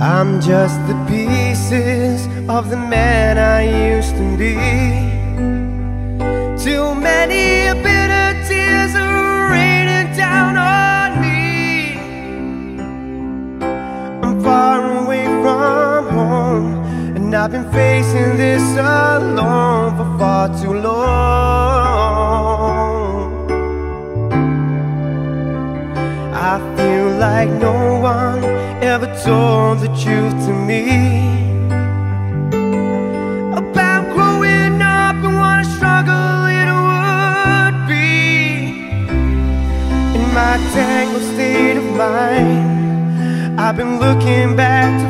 I'm just the pieces of the man I used to be. Too many bitter tears are raining down on me. I'm far away from home, and I've been facing this alone for far too long. I feel like no one ever told the truth to me about growing up and what a struggle it would be. In my tangled state of mind, I've been looking back to